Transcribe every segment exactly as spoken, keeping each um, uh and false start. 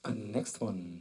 Uh, next one.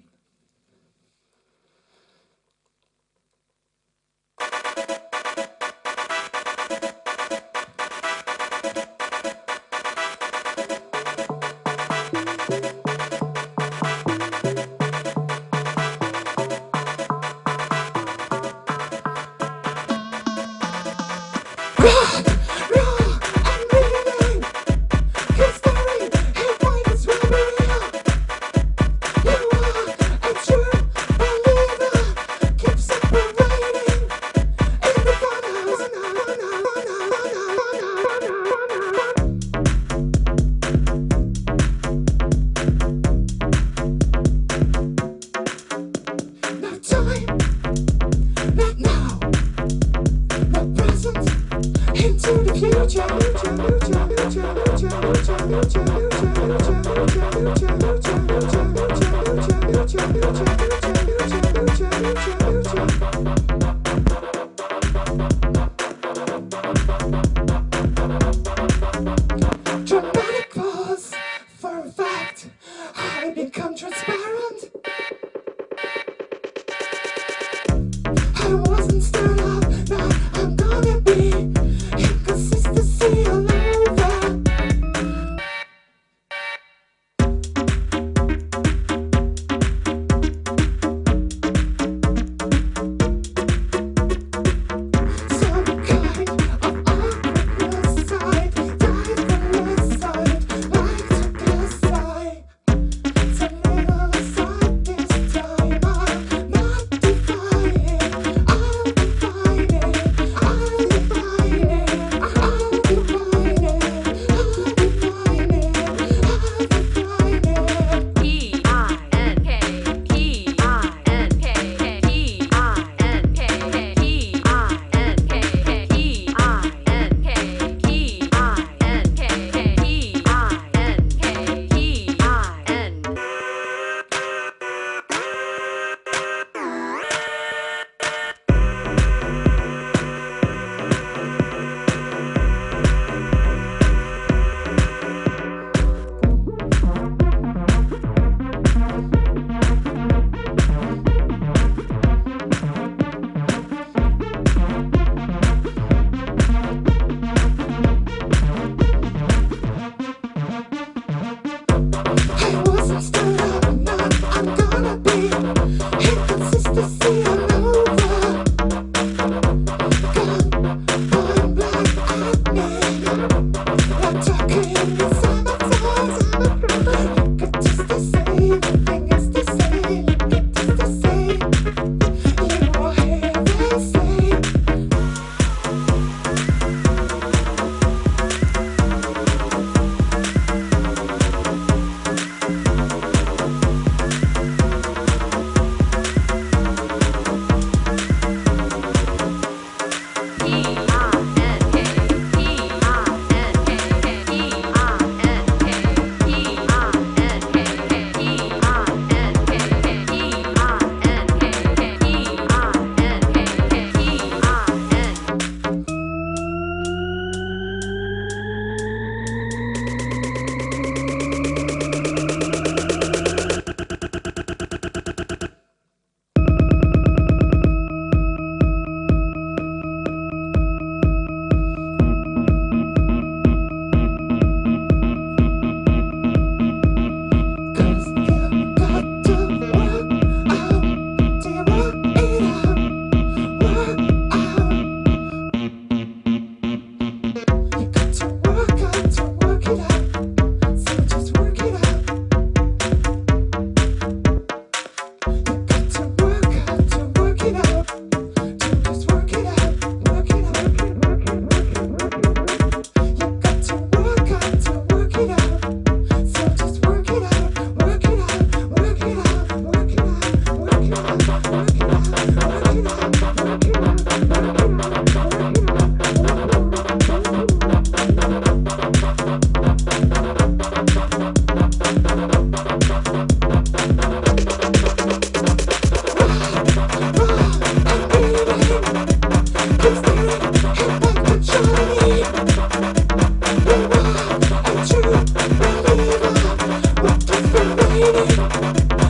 Dramatic pause for a fact. I become transparent. I wasn't stirred up, now I'm gonna be inconsistency all over. Some kind of awkwardness, I died from this side, like to decide. Some little aside this time, I'm not divided. I'll divide it, I'll divide it, I'll divide it, I'll divide it, I'll divide it. P I N K, P I N K, P I N K, P I N K, P I N K, P I N K, P I N K, P I N. I wasn't stirred up, now I'm gonna be inconsistency all over. Gun point blank at me, like talking inside my toes. Look at just the same, everything is the same. Look at just the same, you are here the same. Cause you got to work out, to work it out, work out. You got to work out to work it out, so just work it out. You got to work out to work it out, to just work it out, work it out, work it, work it, work it, work it, work it. You got to work out to work it out. So just work it out, work it out, work it out, work it out, work it out, work it out, work it out, work it out, work it out, work it out.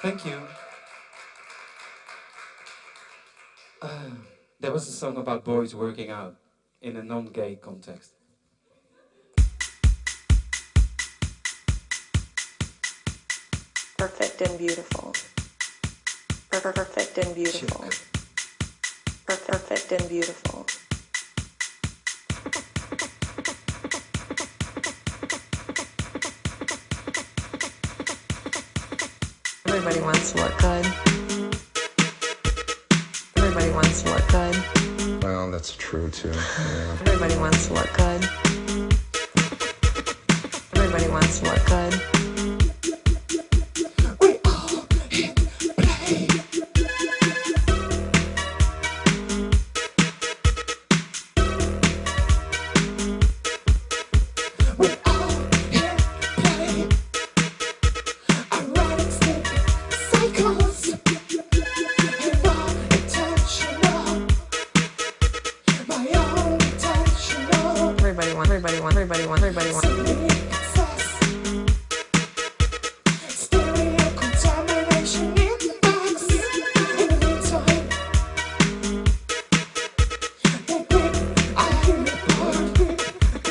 Thank you. Uh, there was a song about boys working out in a non-gay context. Perfect and beautiful. Per- Perfect and beautiful. Per- Perfect and beautiful. Everybody wants to look good. Everybody wants to look good. Well, that's true too. Yeah. Everybody wants to look good. Everybody wants to look good. We all hit play. We all hit play. Erotic stick cycles. And all intentional. My own intentional. Everybody wants. Everybody wants. Everybody wants. Everybody wants. Stereo contamination index. In the meantime, I report.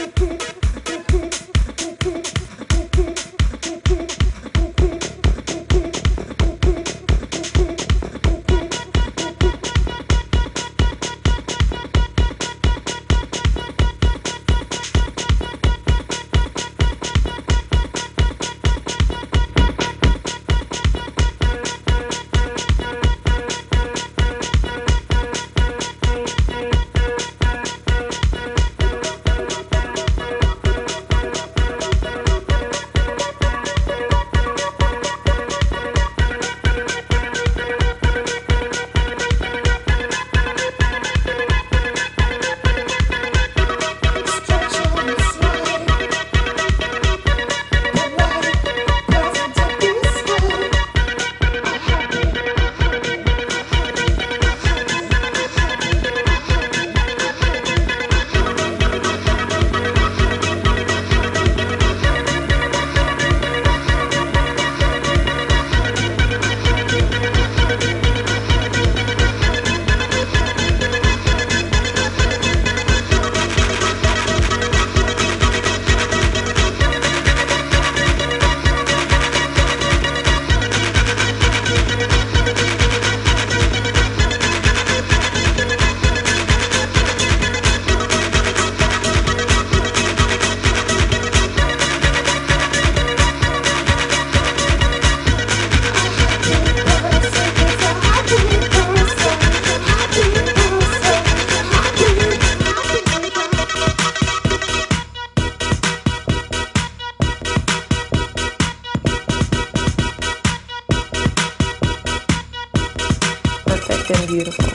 Perfect and beautiful.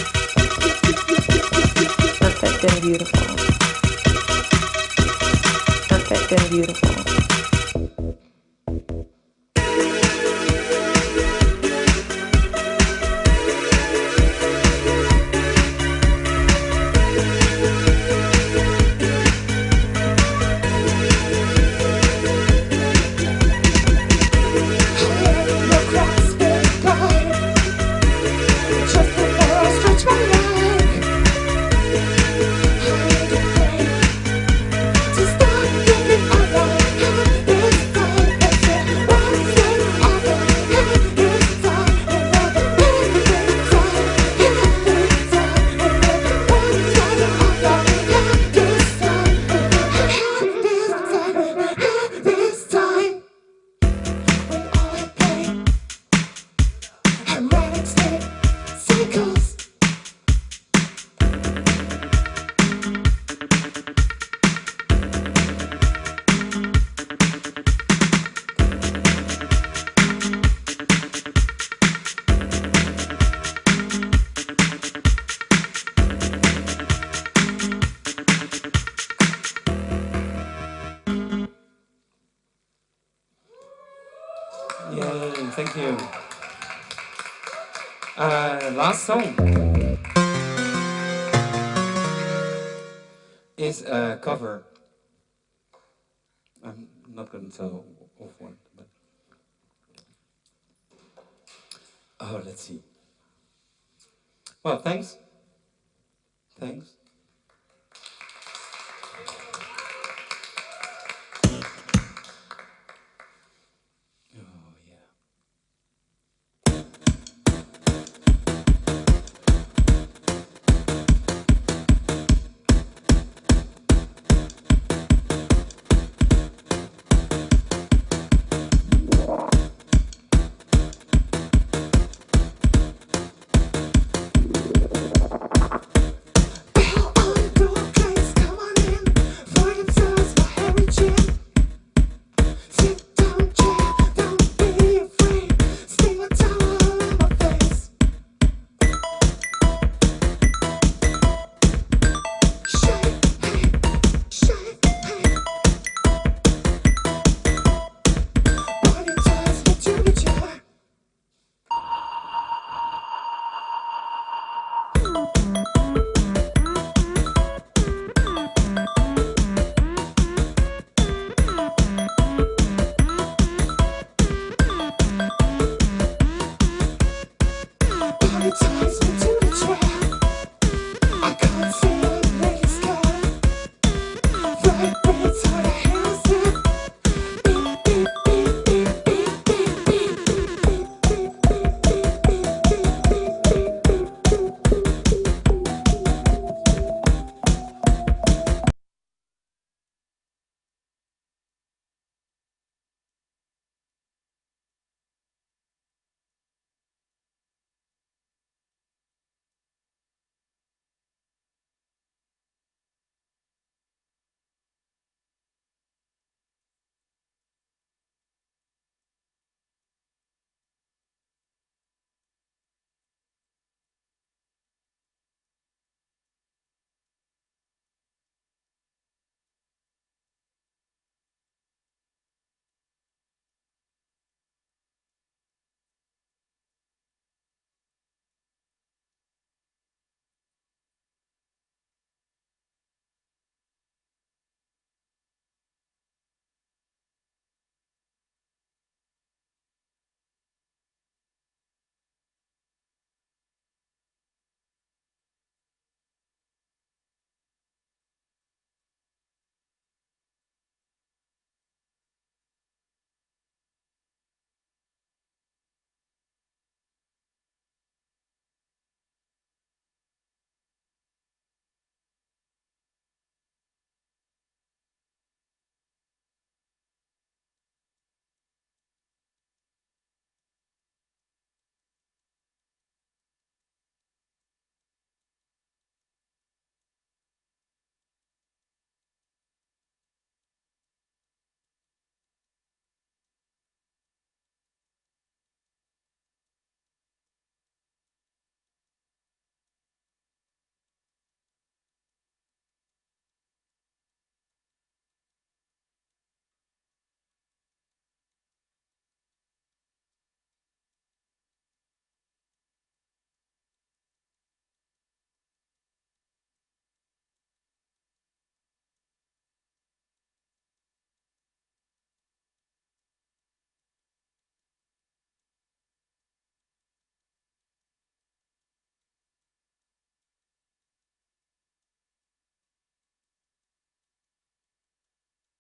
Perfect and beautiful. Perfect and beautiful. No cracks big guide. Just before I stretch my leg, I need a break to start thinking about how this time has been. One thing after this time, another big big time, every time, another one time after this time, this time, this time. We all play erratic state cycles. Yay, thank you. Uh, last song is a cover. I'm not going to tell of what, but Oh, let's see. Well, thanks. Thanks.